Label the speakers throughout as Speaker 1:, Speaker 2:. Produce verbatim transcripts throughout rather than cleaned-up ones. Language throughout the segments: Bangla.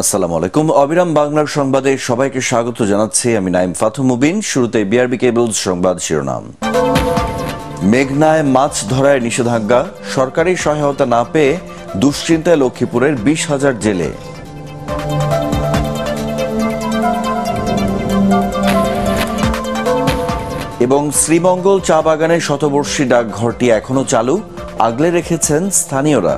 Speaker 1: আসসালামু আলাইকুম। অবিরাম বাংলার সংবাদে সবাইকে স্বাগত জানাচ্ছি আমি নাইম মুবিন। শুরুতে বিআরবি কেবলস সংবাদ শিরোনাম। মেঘনায় মাছ ধরায় নিষেধাজ্ঞা, সরকারি সহায়তা না পেয়ে দুশ্চিন্তায় লক্ষ্মীপুরের বিশ হাজার জেলে। এবং শ্রীমঙ্গল চা বাগানের শতবর্ষী ডাকঘরটি এখনো চালু, আগলে রেখেছেন স্থানীয়রা।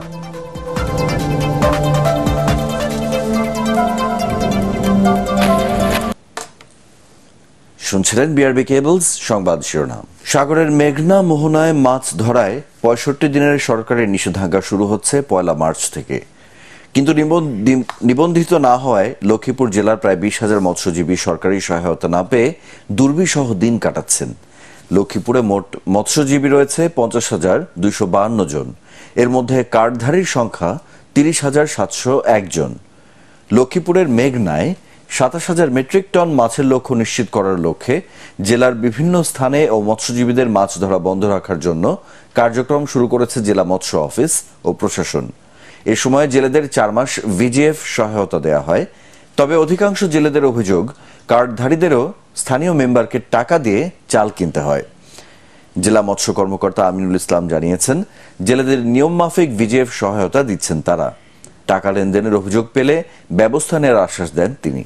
Speaker 1: শুনছিলেন বিআরবি কেবলস সংবাদ শিরোনাম। সাগরের মেঘনা মোহনায় মাছ ধরায় পঁয়ষট্টি দিনের সরকারি নিষেধাজ্ঞা শুরু হচ্ছে পয়লা মার্চ থেকে, কিন্তু নিবন্ধিত না হওয়ায় লক্ষ্মীপুর জেলার প্রায় বিশ হাজার মৎস্যজীবী সরকারি সহায়তা না পেয়ে দুর্বিষহ দিন কাটাচ্ছেন। লক্ষ্মীপুরে মোট মৎস্যজীবী রয়েছে পঞ্চাশ হাজার দুইশো বাহান্ন জন, এর মধ্যে কার্ডধারীর সংখ্যা তিরিশ হাজার সাতশো এক জন। লক্ষ্মীপুরের মেঘনায় সাতাশ হাজার মেট্রিক টন মাছের লক্ষ্য নিশ্চিত করার লক্ষ্যে জেলার বিভিন্ন স্থানে ও মৎস্যজীবীদের মাছ ধরা বন্ধ রাখার জন্য কার্যক্রম শুরু করেছে জেলা মৎস্য অফিস ও প্রশাসন। এ সময় জেলেদের চার মাস ভিজিএফ সহায়তা দেয়া হয়, তবে অধিকাংশ জেলেদের অভিযোগ কার্ডধারীদেরও স্থানীয় মেম্বারকে টাকা দিয়ে চাল কিনতে হয়। জেলা মৎস্য কর্মকর্তা আমিনুল ইসলাম জানিয়েছেন, জেলেদের নিয়মমাফিক ভিজিএফ সহায়তা দিচ্ছেন তারা। টাকা লেনদেনের অভিযোগ পেলে ব্যবস্থা নেওয়ার আশ্বাস দেন তিনি।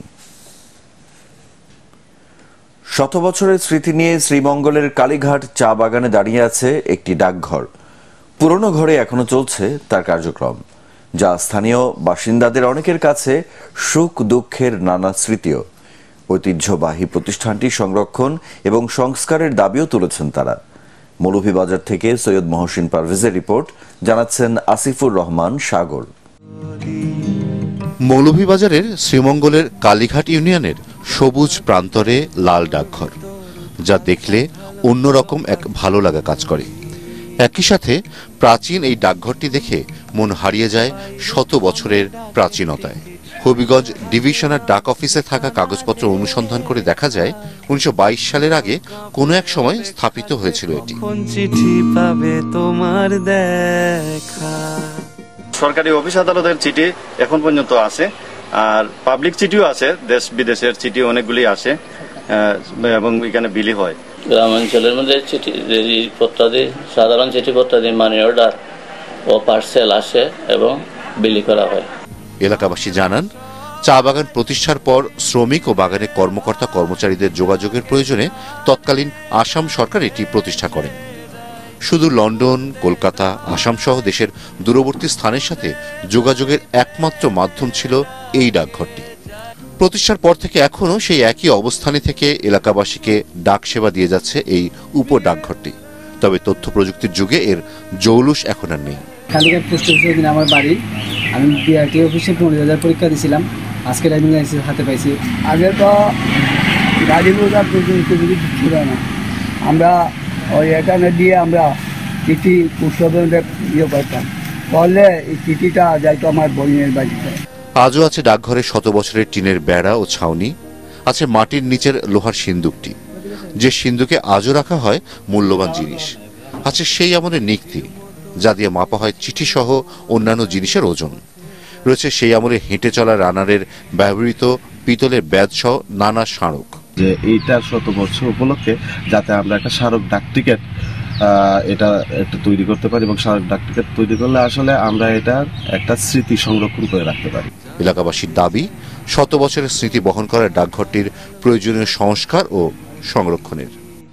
Speaker 1: শত বছরের স্মৃতি নিয়ে শ্রীমঙ্গলের কালীঘাট চা বাগানে দাঁড়িয়ে আছে একটি ডাকঘর। পুরনো ঘরে এখনো চলছে তার কার্যক্রম, যা স্থানীয় বাসিন্দাদের অনেকের কাছে সুখ দুঃখের নানা স্মৃতিও। ঐতিহ্যবাহী প্রতিষ্ঠানটি সংরক্ষণ এবং সংস্কারের দাবিও তুলেছেন তারা। মৌলভীবাজার থেকে সৈয়দ মহসিন পারভেজের রিপোর্ট, জানাচ্ছেন আসিফুর রহমান সাগর।
Speaker 2: মৌলভীবাজারের শ্রীমঙ্গলের কালীঘাট ইউনিয়নের সবুজ প্রান্তরে লাল ডাকঘর, যা দেখলে অন্যরকম এক ভালো লাগা কাজ করে। একই সাথে প্রাচীন এই ডাকঘরটি দেখে মন হারিয়ে যায় শত বছরের প্রাচীনতায়। হবিগঞ্জ ডিভিশনাল ডাক অফিসে থাকা কাগজপত্র অনুসন্ধান করে দেখা যায় উনিশশো বাইশ সালের আগে কোনো এক সময় স্থাপিত হয়েছিল এটি।
Speaker 3: সরকারি অফিস আদালতের চিঠি এখন পর্যন্ত আছে, আর পাবলিক চিঠিও আছে, দেশ বিদেশের চিঠি অনেকগুলি আসে এবং এখানে বিলি হয়।
Speaker 4: গ্রামাঞ্চলের মধ্যে চিঠি পত্রাদি, সাধারণ চিঠি পত্রাদি, মানি অর্ডার ও পার্সেল আসে এবং বিলি করা হয়।
Speaker 2: এলাকাবাসী জানান, চা বাগান প্রতিষ্ঠার পর শ্রমিক ও বাগানের কর্মকর্তা কর্মচারীদের যোগাযোগের প্রয়োজনে তৎকালীন আসাম সরকার এটি প্রতিষ্ঠা করেন। শুধু লন্ডন, কলকাতা, আসাম সহ দেশের দূরবর্তী স্থানের সাথে যোগাযোগের একমাত্র মাধ্যম ছিল এই ডাকঘরটি। প্রতিষ্ঠার পর থেকে এখনো সেই একই অবস্থানে থেকে এলাকাবাসীকে ডাক সেবা দিয়ে যাচ্ছে এই উপ ডাকঘরটি। তবে তথ্য প্রযুক্তির যুগে এর জৌলুস এখন আর নেই।
Speaker 5: কালীঘাট পোস্ট অফিসে আমার বাড়ি, আমি বিআরটি অফিসে পনেরো হাজার পরীক্ষা দিয়েছিলাম, আজকে ড্রাইভিং লাইসেন্স হাতে পাইছি। আগে তো গাড়ি বোঝা পর্যন্ত ছিল না, আমরা ওই এখানে দিয়ে আমরা চিঠি পোস্ট অফিসে ইয়ে পাইতাম, তাহলে এই চিঠিটা যাইতো আমার বোনের বাড়িতে।
Speaker 2: আজও আছে ডাকঘরের শত বছরের টিনের বেড়া ও ছাউনি, আছে মাটির নিচের লোহার সিন্দুকটি, যে সিন্দুকে আজও রাখা হয় মূল্যবান জিনিস। আছে সেই আমলের নিক্তি, যা দিয়ে মাপা হয় চিঠি সহ অন্যান্য জিনিসের ওজন। রয়েছে সেই আমলে হেঁটে চলা রানারের ব্যবহৃত পিতলের ব্যাজ সহ নানা স্মারক।
Speaker 6: যে এইটা শত বছর উপলক্ষে যাতে আমরা একটা স্মারক ডাক টিকিট এটা একটা তৈরি করতে পারি, এবং স্মারক ডাক টিকিট তৈরি করলে আসলে আমরা এটা একটা স্মৃতি সংরক্ষণ করে রাখতে পারি।
Speaker 2: এলাকাবাসীর দাবি, শত বছরের স্মৃতি বহন করার ডাকঘরটির প্রয়োজনীয় সংস্কার ও সংরক্ষণের।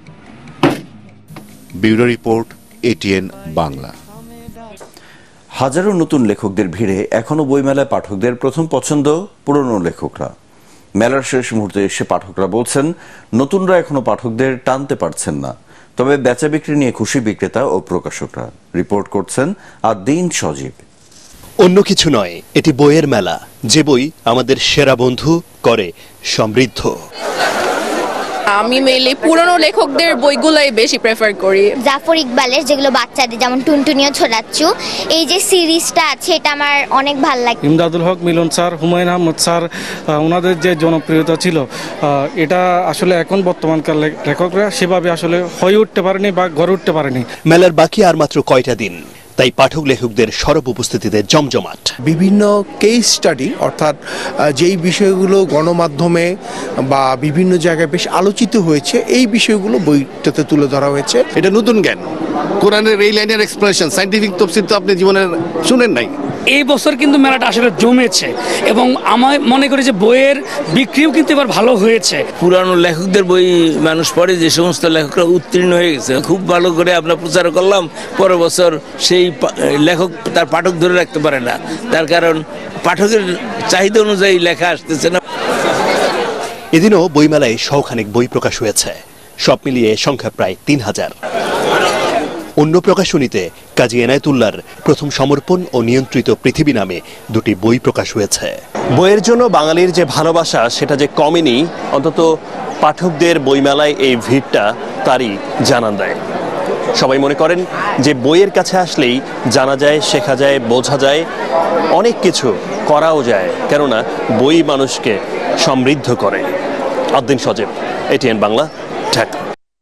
Speaker 2: Bureau report, ATN Bangla.
Speaker 1: হাজারো নতুন লেখকদের ভিড়ে এখনো বইমেলায় পাঠকদের প্রথম পছন্দ পুরনো লেখকরা। মেলার শেষ মুহূর্তে এসে পাঠকরা বলছেন, নতুনরা এখনো পাঠকদের টানতে পারছেন না। তবে বেচা বিক্রি নিয়ে খুশি বিক্রেতা ও প্রকাশকরা। রিপোর্ট করছেন আদিন সজীব।
Speaker 7: অন্য কিছু নয়, এটি বইয়ের মেলা, যে বই আমাদের সেরা বন্ধু করে সমৃদ্ধ।
Speaker 8: আমি মেইনলি পুরনো লেখকদের বইগুলোই বেশি প্রেফার করি।
Speaker 9: জাফর ইকবালের যেগুলো বাচ্চাদের, যেমন টুনটুনিও ছোড়াচ্ছু, এই যে সিরিজটা আছে এটা আমার অনেক ভালো লাগে।
Speaker 10: ইমদাদুল হক মিলন স্যার, হুমায়ুন আহমদ স্যার, ওনাদের যে জনপ্রিয়তা ছিল এটা আসলে এখন বর্তমানকার লেখকরা সেভাবে আসলে হয়ে উঠতে পারেনি বা গড়ে উঠতে পারেনি।
Speaker 7: মেলার বাকি আর মাত্র কয়টা দিন, তাই পাঠক লেখকদের সরব উপস্থিতিতে জমজমাট।
Speaker 11: বিভিন্ন কেস স্টাডি অর্থাৎ যেই বিষয়গুলো গণমাধ্যমে বা বিভিন্ন জায়গায় বেশ আলোচিত হয়েছে এই বিষয়গুলো বইটাতে তুলে ধরা হয়েছে।
Speaker 12: এটা নতুন জ্ঞান, কোরআনের এই লাইনের এক্সপ্লেনেশন, সায়েন্টিফিক তফসির তো আপনি জীবনে শুনেন নাই।
Speaker 13: এই বছর কিন্তু মেলাটা আসলে জমেছে এবং আমার মনে করি যে বইয়ের বিক্রিও কিন্তু এবার ভালো হয়েছে।
Speaker 14: পুরানো লেখকদের বই মানুষ পড়ে, যে সমস্ত লেখকরা উত্তীর্ণ হয়ে গেছে খুব ভালো করে আমরা প্রচার করলাম, পরের বছর সেই লেখক তার পাঠক ধরে রাখতে পারে না, তার কারণ পাঠকের চাহিদা অনুযায়ী লেখা আসতেছে না।
Speaker 7: এদিনও বইমেলায় শখানেক বই প্রকাশ হয়েছে, সব মিলিয়ে সংখ্যা প্রায় তিন হাজার। অন্য প্রকাশনীতে কাজী এনায়েতুল্লাহর প্রথম সমর্পণ ও নিয়ন্ত্রিত পৃথিবী নামে দুটি বই প্রকাশ হয়েছে। বইয়ের জন্য বাঙালির যে ভালোবাসা সেটা যে কমেনি, অন্তত পাঠকদের বইমেলায় এই ভিড়টা তারই জানান দেয়। সবাই মনে করেন যে বইয়ের কাছে আসলেই জানা যায়, শেখা যায়, বোঝা যায়, অনেক কিছু করাও যায়, কেননা বই মানুষকে সমৃদ্ধ করে। আদ্দিন সজীব, এটিএন বাংলা, ঢাকা।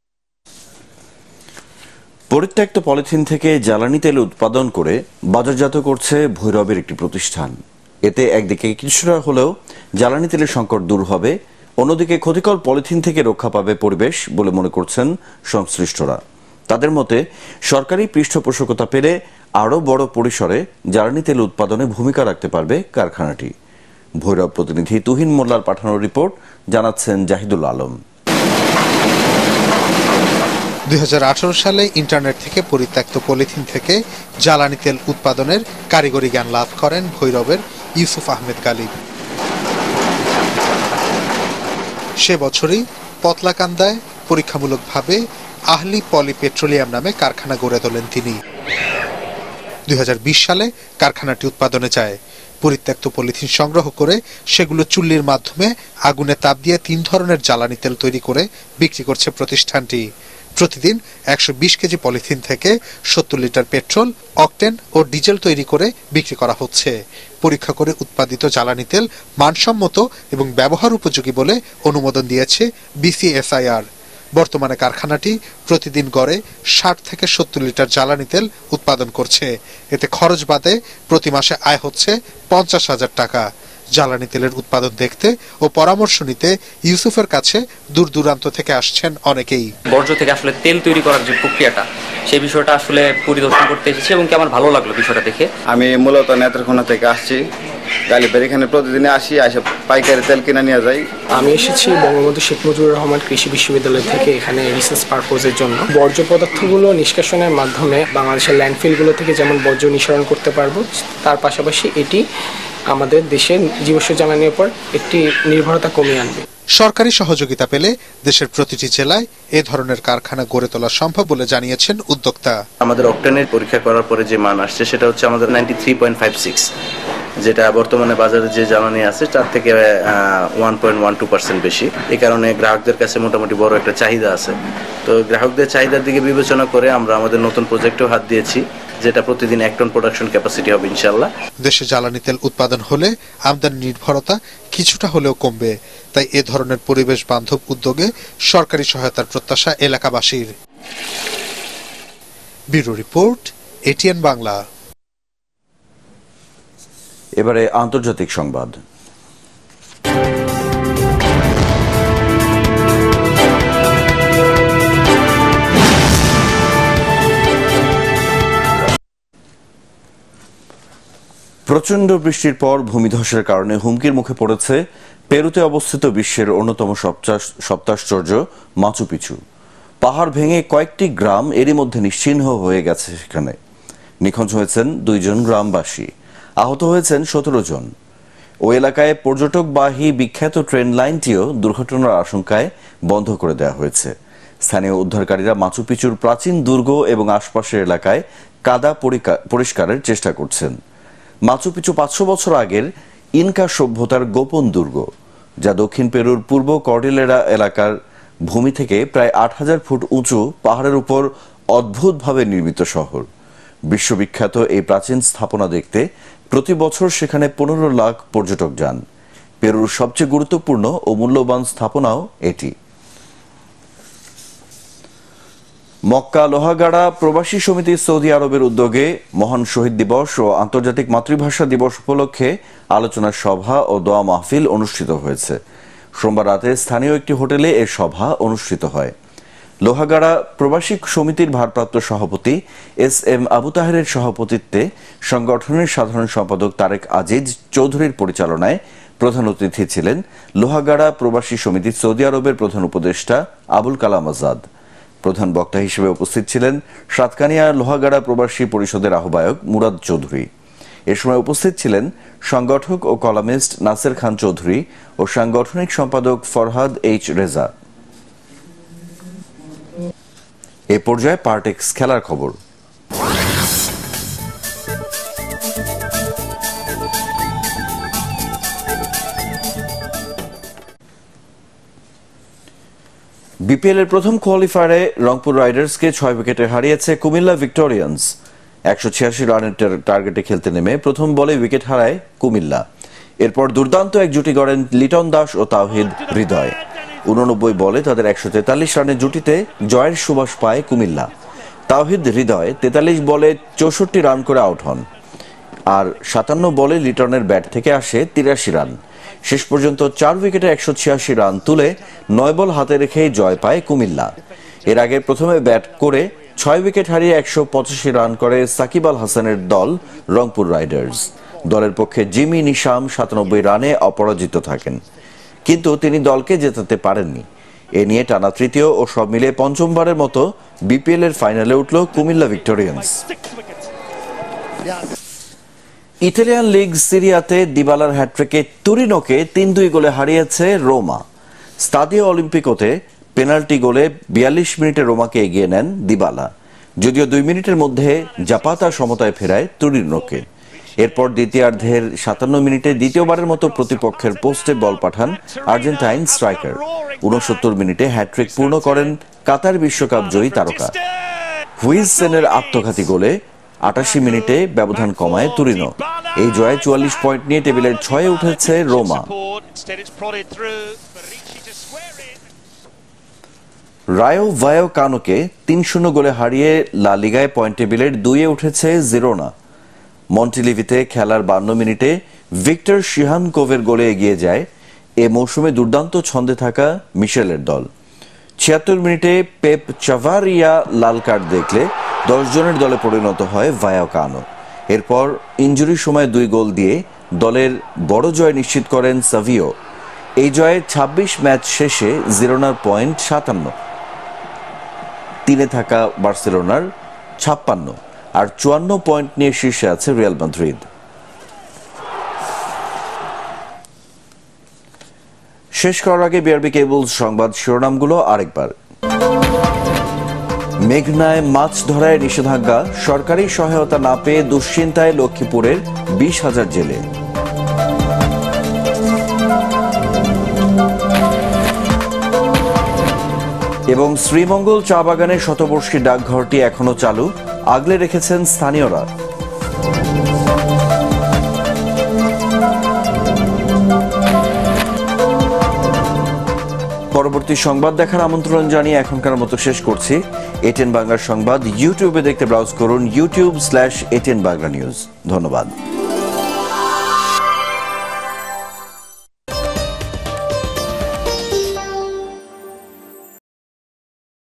Speaker 1: পরিত্যক্ত পলিথিন থেকে জ্বালানি তেল উৎপাদন করে বাজারজাত করছে ভৈরবের একটি প্রতিষ্ঠান। এতে একদিকে কিছুটা হলেও জ্বালানি তেলের সংকট দূর হবে, অন্যদিকে ক্ষতিকর পলিথিন থেকে রক্ষা পাবে পরিবেশ বলে মনে করছেন সংশ্লিষ্টরা। তাদের মতে সরকারি পৃষ্ঠপোষকতা পেলে আরও বড় পরিসরে জ্বালানি তেল উৎপাদনে ভূমিকা রাখতে পারবে কারখানাটি। ভৈরব প্রতিনিধি তুহিন মোল্লার পাঠানো রিপোর্ট জানাচ্ছেন জাহিদুল আলম।
Speaker 15: দুই হাজার আঠারো সালে ইন্টারনেট থেকে পরিত্যক্ত পলিথিন থেকে জ্বালানি তেল উৎপাদনের কারিগরি জ্ঞান লাভ করেন ভৈরবের ইউসুফ আহমেদ গালিব। সে বছরই পতলাকান্দায় পরীক্ষামূলকভাবে আহলি পলি পেট্রোলিয়াম নামে কারখানা গড়ে তোলেন তিনি। দুই হাজার বিশ সালে কারখানাটি উৎপাদনে যায়। পরিত্যক্ত পলিথিন সংগ্রহ করে সেগুলো চুল্লির মাধ্যমে আগুনে তাপ দিয়ে তিন ধরনের জ্বালানি তেল তৈরি করে বিক্রি করছে প্রতিষ্ঠানটি। প্রতিদিন একশো বিশ কেজি পলিথিন থেকে সত্তর লিটার পেট্রোল, অকটেন ও ডিজেল তৈরি করে বিক্রি করা হচ্ছে। পরীক্ষা করে উৎপাদিত জ্বালানি তেল মানসম্মত এবং ব্যবহার উপযোগী বলে অনুমোদন দিয়েছে বিসিএসআইআর। বর্তমানে কারখানাটি প্রতিদিন গড়ে ষাট থেকে সত্তর লিটার জ্বালানি তেল উৎপাদন করছে। এতে খরচ বাদে প্রতি মাসে আয় হচ্ছে পঞ্চাশ হাজার টাকা। জ্বালানি তেলের উৎপাদন দেখতে ও পরামর্শ নিতে ইউসুফের কাছে দূর দূরান্ত থেকে আসছেন অনেকেই।
Speaker 16: বর্জ্য থেকে আসলে তেল তৈরি করার যে প্রক্রিয়াটা, সেই বিষয়টা আসলে পরিদর্শন করতে এসেছি এবং কি আমার ভালো লাগলো বিষয়টা দেখে।
Speaker 3: আমি মূলত নেত্রকোনা থেকে আসছি, গালিবের এখানে প্রতিদিনে আসি, আসে পাইকারি তেল কিনে নিয়ে যাই।
Speaker 17: আমি এসেছি বঙ্গবন্ধু শেখ মুজিবুর রহমান কৃষি বিশ্ববিদ্যালয় থেকে এখানে রিসার্চ পারপোজের জন্য। বর্জ্য পদার্থগুলো নিষ্কাশনের মাধ্যমে বাংলাদেশের ল্যান্ডফিলগুলো থেকে যেমন বর্জ্য নিঃসরণ করতে পারবো, তার পাশাপাশি এটি আমাদের দেশের জীবাশ্ম জ্বালানির উপর একটি নির্ভরতা কমিয়ে আনবে।
Speaker 15: সরকারি সহযোগিতা পেলে দেশের প্রতিটি জেলায় এ ধরনের কারখানা গড়ে তোলা সম্ভব বলে জানিয়েছেন উদ্যোক্তা।
Speaker 18: আমাদের অকটেনের পরীক্ষা করার পরে যে মান আসছে সেটা হচ্ছে আমাদের ninety three point five six, যেটা বর্তমানে বাজারে যে জ্বালানি আছে তার থেকে one point one two percent বেশি। এই কারণে গ্রাহকদের কাছে মোটামুটি বড় একটা চাহিদা আছে। তো গ্রাহকদের চাহিদার দিকে বিবেচনা করে আমরা আমাদের নতুন প্রজেক্টেও হাত দিয়েছি, যেটা প্রতিদিন এক টন প্রোডাকশন ক্যাপাসিটি হবে ইনশাআল্লাহ।
Speaker 15: দেশে জ্বালানি তেল উৎপাদন হলে আমদানি নির্ভরতা কিছুটা হলেও কমবে, তাই এ ধরনের পরিবেশ বান্ধব উদ্যোগে সরকারি সহায়তার প্রত্যাশা এলাকাবাসীর। Bureau report, ATN Bangla.
Speaker 1: এবারে আন্তর্জাতিক সংবাদ। প্রচণ্ড বৃষ্টির পর ভূমিধসের কারণে হুমকির মুখে পড়েছে পেরুতে অবস্থিত বিশ্বের অন্যতম সপ্তাশ্চর্য মাচু পিছু। পাহাড় ভেঙে কয়েকটি গ্রাম এরই মধ্যে নিশ্চিহ্ন হয়ে গেছে। সেখানে নিখোঁজ হয়েছেন দুইজন গ্রামবাসী, আহত হয়েছেন সতেরো জন। ওই এলাকায় পর্যটকবাহী বিখ্যাত ট্রেন লাইনটিও দুর্ঘটনার আশঙ্কায় বন্ধ করে দেওয়া হয়েছে। স্থানীয় উদ্ধারকারীরা মাচু পিছুর প্রাচীন দুর্গ এবং আশপাশের এলাকায় কাদা পরিষ্কারের চেষ্টা করছেন। মাচু পিছু পাঁচশো বছর আগের ইনকা সভ্যতার গোপন দুর্গ, যা দক্ষিণ পেরুর পূর্ব কর্ডিলেরা এলাকার ভূমি থেকে প্রায় আট হাজার ফুট উঁচু পাহাড়ের উপর অদ্ভুতভাবে নির্মিত শহর। বিশ্ববিখ্যাত এই প্রাচীন স্থাপনা দেখতে প্রতি বছর সেখানে পনেরো লাখ পর্যটক যান। পেরুর সবচেয়ে গুরুত্বপূর্ণ ও মূল্যবান স্থাপনাও এটি। মক্কা লোহাগাড়া প্রবাসী সমিতি সৌদি আরবের উদ্যোগে মহান শহীদ দিবস ও আন্তর্জাতিক মাতৃভাষা দিবস উপলক্ষে আলোচনা সভা ও দোয়া মাহফিল অনুষ্ঠিত হয়েছে। সোমবার রাতে স্থানীয় একটি হোটেলে এ সভা অনুষ্ঠিত হয়। লোহাগাড়া প্রবাসী সমিতির ভারপ্রাপ্ত সভাপতি এস এম আবু তাহেরের সভাপতিত্বে সংগঠনের সাধারণ সম্পাদক তারেক আজিজ চৌধুরীর পরিচালনায় প্রধান অতিথি ছিলেন লোহাগাড়া প্রবাসী সমিতি সৌদি আরবের প্রধান উপদেষ্টা আবুল কালাম আজাদ। প্রধান বক্তা হিসেবে উপস্থিত ছিলেন সাতকানিয়া লোহাগাড়া প্রবাসী পরিষদের আহ্বায়ক মুরাদ চৌধুরী। এ সময় উপস্থিত ছিলেন সংগঠক ও কলামিস্ট নাসের খান চৌধুরী ও সাংগঠনিক সম্পাদক ফরহাদ এইচ রেজা। এ পর্যায়ে পার্টেক্স খেলার খবর। বিপিএল এর প্রথম কোয়ালিফায়ারে রংপুর রাইডার্সকে ছয় উইকেটে হারিয়েছে কুমিল্লা ভিক্টোরিয়ান্স। একশো ছিয়াশি রানের টার্গেটে খেলতে নেমে প্রথম বলে উইকেট হারায় কুমিল্লা। এরপর দুর্দান্ত এক জুটি গড়েন লিটন দাস ও তাওহিদ হৃদয়। উননব্বই বলে তাদের একশো তেতাল্লিশ রানের জুটিতে জয়ের সুবাস পায় কুমিল্লা। তাওহিদ হৃদয় তেতাল্লিশ বলে চৌষট্টি রান করে আউট হন, আর সাতান্ন বলে লিটনের ব্যাট থেকে আসে তিরাশি রান। শেষ পর্যন্ত চার উইকেটে একশো ছিয়াশি রান তুলে নয় বল হাতে রেখেই জয় পায় কুমিল্লা। এর আগে প্রথমে ব্যাট করে ছয় উইকেট হারিয়ে একশো পঁচাশি রান করে সাকিব আল হাসানের দল রংপুর রাইডার্স। দলের পক্ষে জিমি নিশাম সাতানব্বই রানে অপরাজিত থাকেন, কিন্তু তিনি দলকে জেতাতে পারেননি। এ নিয়ে টানা তৃতীয় ও সব মিলে পঞ্চমবারের মতো বিপিএল এর ফাইনালে উঠল কুমিল্লা ভিক্টোরিয়ান্স। ইতালিয়ান লিগ সিরিয়াতে দিবালার হ্যাট্রিকে তুরিনোকে তিন দুই গোলে হারিয়েছে রোমা। স্তাদিও অলিম্পিকোতে পেনাল্টি গোলে বিয়াল্লিশ মিনিটে রোমাকে এগিয়ে নেন দিবালা, যদিও দুই মিনিটের মধ্যে জাপাতা সমতায় ফেরায় তুরিনোকে। এরপর দ্বিতীয়ার্ধের সাতান্ন মিনিটে দ্বিতীয়বারের মতো প্রতিপক্ষের পোস্টে বল পাঠান আর্জেন্টাইন স্ট্রাইকার। উনসত্তর মিনিটে হ্যাট্রিক পূর্ণ করেন কাতার বিশ্বকাপ জয়ী তারকা। হুইজসেনের আত্মঘাতী গোলে আটাশি মিনিটে ব্যবধান কমায় তুরিনো। এই জয়ে চুয়াল্লিশ পয়েন্ট নিয়ে টেবিলের ছয়ে উঠেছে রোমা। রায়ো ভায়োকানোকে তিন শূন্য গোলে হারিয়ে লা লিগায় পয়েন্ট টেবিলের দুইয়ে উঠেছে জিরোনা। মন্টিলিভিতে খেলার বান্ন মিনিটে ভিক্টর শিহানকোভের গোলে এগিয়ে যায় এ মৌসুমে দুর্দান্ত ছন্দে থাকা মিশেলের দল। ছিয়াত্তর মিনিটে পেপ চাভারিয়া লাল কার্ড দেখলে দশ জনের দলে পরিণত হয় ভায়োকানো। এরপর ইনজুরির সময় দুই গোল দিয়ে দলের বড় জয় নিশ্চিত করেন সাভিও। এই জয়ে ছাব্বিশ ম্যাচ শেষে জিরোনার পয়েন্ট সাতান্ন, তিনে থাকা বার্সেলোনার ছাপ্পান্ন, আর চুয়ান্ন পয়েন্ট নিয়ে শীর্ষে আছে রিয়াল মাদ্রিদ। শেষ করার আগে বিআরবি কেবলস সংবাদ শিরোনামগুলো আরেকবার। মেঘনায় মাছ ধরায় নিষেধাজ্ঞা, সরকারি সহায়তা না পেয়ে দুশ্চিন্তায় লক্ষ্মীপুরের বিশ হাজার জেলে। এবং শ্রীমঙ্গল চা বাগানের শতবর্ষী ডাকঘরটি এখনো চালু, আগলে রেখেছেন স্থানীয়রা। পরবর্তী সংবাদ দেখার আমন্ত্রণ জানিয়ে এখনকার মতো শেষ করছি। এটিএন বাংলার সংবাদ ইউটিউবে দেখতে ব্রাউজ করুন YouTube slash ATN Bangla news. ধন্যবাদ।